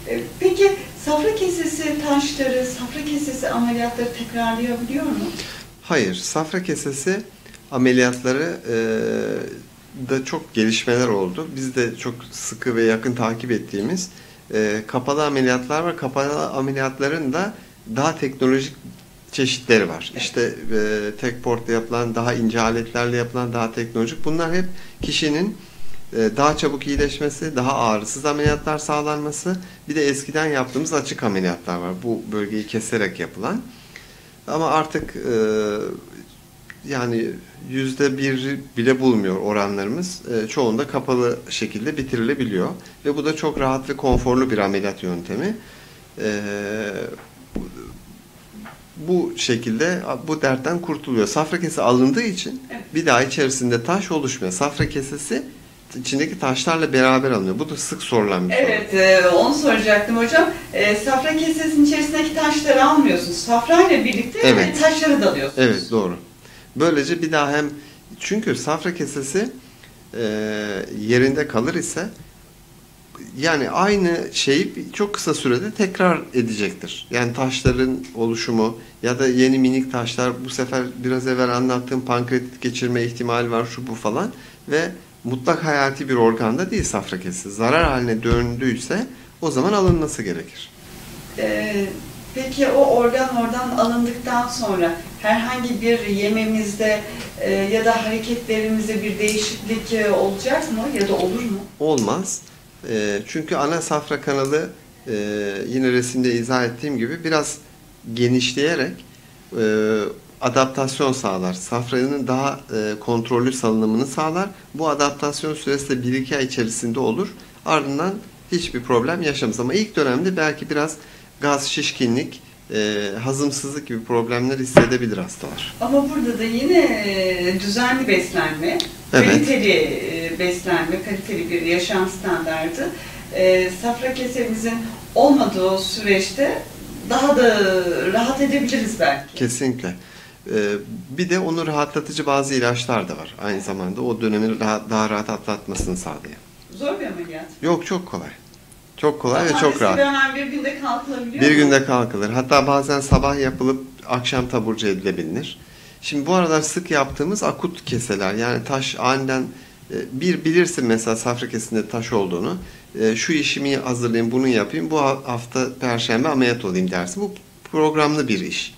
Peki safra kesesi taşları, safra kesesi ameliyatları tekrarlayabiliyor mu? Hayır, safra kesesi ameliyatları da çok gelişmeler oldu. Biz de çok sıkı ve yakın takip ettiğimiz kapalı ameliyatlar var. Kapalı ameliyatların da daha teknolojik çeşitleri var. Evet. İşte tek portla yapılan, daha ince aletlerle yapılan, daha teknolojik. Bunlar hep kişinin daha çabuk iyileşmesi, daha ağrısız ameliyatlar sağlanması. Bir de eskiden yaptığımız açık ameliyatlar var. Bu bölgeyi keserek yapılan. Ama artık yani %1 bile bulmuyor oranlarımız. Çoğunda kapalı şekilde bitirilebiliyor. Ve bu da çok rahat ve konforlu bir ameliyat yöntemi. Bu şekilde bu dertten kurtuluyor. Safra kesesi alındığı için bir daha içerisinde taş oluşmuyor. Safra kesesi içindeki taşlarla beraber alınıyor. Bu da sık sorulan bir soru. Evet, onu soracaktım hocam. Safra kesesinin içerisindeki taşları almıyorsunuz. Safra ile birlikte Evet. taşları da alıyorsunuz. Evet, doğru. Böylece bir daha hem çünkü safra kesesi yerinde kalır ise yani aynı şeyi çok kısa sürede tekrar edecektir. Yani taşların oluşumu ya da yeni minik taşlar, bu sefer biraz evvel anlattığım pankreatit geçirme ihtimali var, şu bu falan ve mutlak hayati bir organda değil safra kesesi. Zarar haline döndüyse o zaman alınması gerekir. Peki o organ oradan alındıktan sonra herhangi bir yememizde ya da hareketlerimizde bir değişiklik olacak mı ya da olur mu? Olmaz. Çünkü ana safra kanalı yine resimde izah ettiğim gibi biraz genişleyerek adaptasyon sağlar. Safranın daha kontrollü salınımını sağlar. Bu adaptasyon süresi de 1-2 ay içerisinde olur. Ardından hiçbir problem yaşamaz. Ama ilk dönemde belki biraz gaz, şişkinlik, hazımsızlık gibi problemler hissedebilir hastalar. Ama burada da yine düzenli beslenme, Evet. kaliteli beslenme, kaliteli bir yaşam standardı safra kesemizin olmadığı süreçte daha da rahat edebiliriz belki. Kesinlikle. Bir de onu rahatlatıcı bazı ilaçlar da var. Aynı zamanda o dönemi daha rahat atlatmasını sağlayan. Zor bir ameliyat. Yok, çok kolay. Çok kolay ve çok Pazartesi rahat. hemen bir günde kalkılabiliyor Bir mu? günde kalkılır. Hatta bazen sabah yapılıp akşam taburcu edilebilir. Şimdi bu aralar sık yaptığımız akut keseler, yani taş aniden bilirsin mesela safra kesesinde taş olduğunu. Şu işimi hazırlayayım, bunu yapayım. Bu hafta Perşembe ameliyat olayım dersin. Bu programlı bir iş.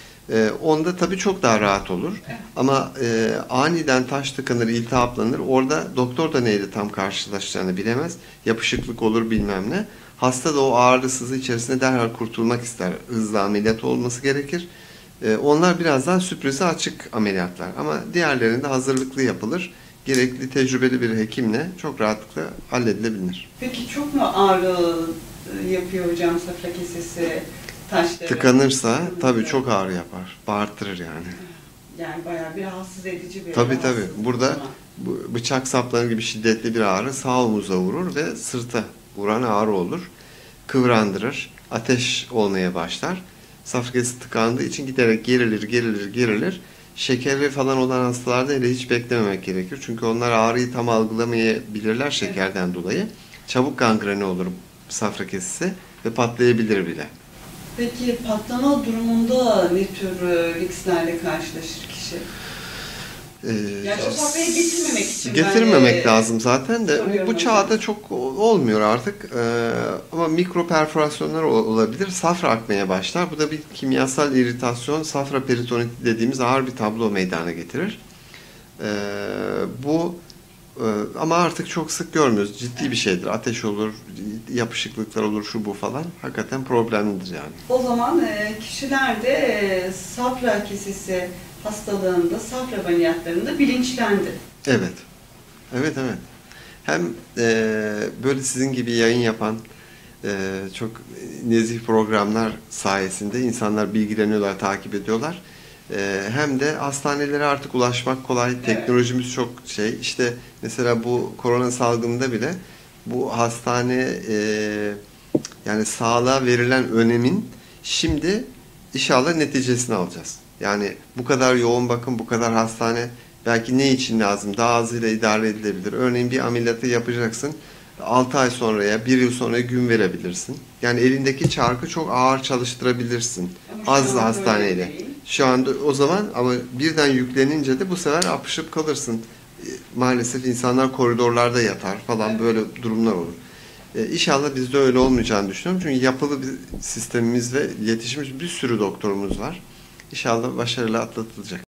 Onda tabii çok daha rahat olur. Ama aniden taş tıkanır, iltihaplanır. Orada doktor da neyle tam karşılaşacağını bilemez. Yapışıklık olur bilmem ne. Hasta da o ağrısızlığı içerisinde derhal kurtulmak ister. Hızlı ameliyat olması gerekir. Onlar biraz daha sürprize açık ameliyatlar. Ama diğerlerinde hazırlıklı yapılır. Gerekli tecrübeli bir hekimle çok rahatlıkla halledilebilir. Peki çok mu ağrı yapıyor hocam safra kesesi taşları? Tıkanırsa tabii çok ağrı yapar. Bağırtırır yani. Yani bayağı bir rahatsız edici bir Tabii. rahatsızlık Burada ama. bıçak saplanır gibi şiddetli bir ağrı sağ omuza vurur ve sırta vuran ağrı olur. Kıvrandırır. Ateş olmaya başlar. Safra kesesi tıkandığı için giderek gerilir. Şekerli falan olan hastalarda hele hiç beklememek gerekir. Çünkü onlar ağrıyı tam algılamayabilirler şekerden dolayı. Çabuk gangreni olur safra kesesi ve patlayabilir bile. Peki patlama durumunda ne tür risklerle karşılaşır kişi? Yani o safhaya getirmemek için getirmemek lazım zaten de soruyorum bu çağda çok olmuyor artık. Ama mikro perforasyonlar olabilir. Safra akmaya başlar. Bu da bir kimyasal iritasyon, safra peritoniti dediğimiz ağır bir tablo meydana getirir. Bu ama artık çok sık görmüyoruz. Ciddi bir şeydir. Ateş olur, yapışıklıklar olur, şu bu falan. Hakikaten problemlidir yani. O zaman kişilerde safra kesesi hastalığında, safra ameliyatlarında bilinçlendi. Evet. Hem böyle sizin gibi yayın yapan çok nezih programlar sayesinde insanlar bilgileniyorlar, takip ediyorlar. Hem de hastanelere artık ulaşmak kolay. Teknolojimiz çok şey. İşte mesela bu korona salgınında bile bu hastane yani sağlığa verilen önemin şimdi inşallah neticesini alacağız. Yani bu kadar yoğun bakım, bu kadar hastane belki ne için lazım? Daha azıyla idare edilebilir. Örneğin bir ameliyatı yapacaksın. 6 ay sonraya, 1 yıl sonraya gün verebilirsin. Yani elindeki çarkı çok ağır çalıştırabilirsin. Ama şu Az anda hastaneyle. öyle değil. Şu anda o zaman ama birden yüklenince de bu sefer apışıp kalırsın. Maalesef insanlar koridorlarda yatar falan, Evet. böyle durumlar olur. İnşallah bizde öyle olmayacağını düşünüyorum. Çünkü yapılı bir sistemimiz ve yetişmiş bir sürü doktorumuz var. İnşallah başarıyla atlatılacak.